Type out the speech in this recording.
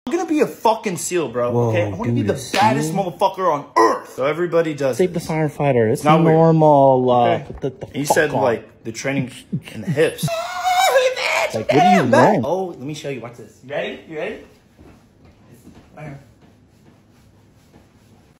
I'm gonna be a fucking SEAL, bro. Whoa, okay, I want to be dude, the baddest motherfucker on earth. So everybody does. Save the firefighter. It's not normal. Okay. Put the He fuck said on. like the training in the hips. Like, what do you learn? Oh, let me show you. Watch this. You ready? You ready? Right here.